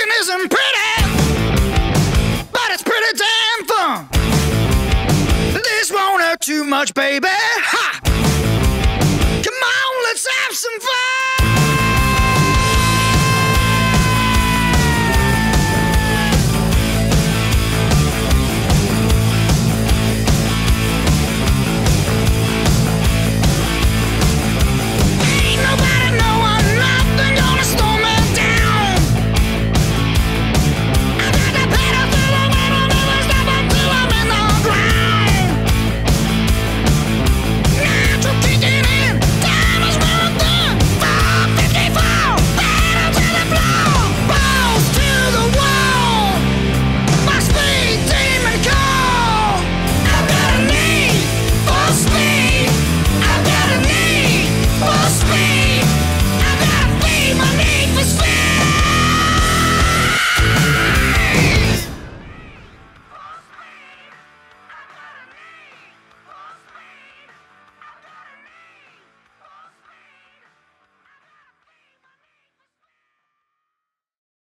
Dancing isn't pretty, but it's pretty damn fun. This won't hurt too much, baby. Ha! Come on, let's have some fun.